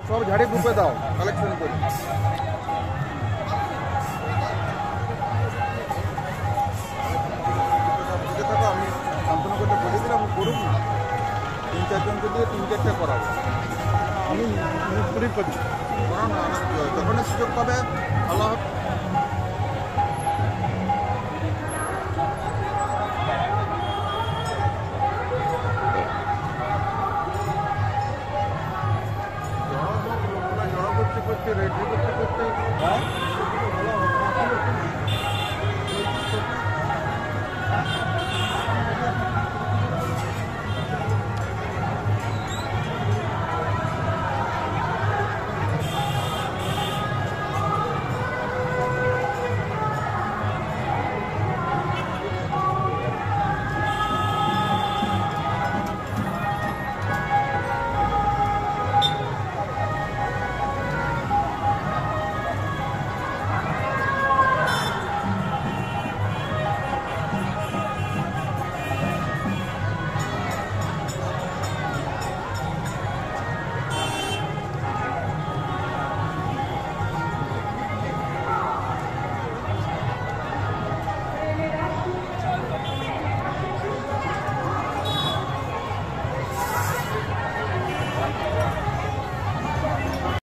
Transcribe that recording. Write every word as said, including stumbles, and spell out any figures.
सब झाड़ी ग्रुपे दाओ कलेक्शन कर शांतनु को बोली करूँ तीन चार जन को दिए तीन चार्टे करा पूरी कर जो सुजोग पा भलो जन करते रेडी करते करते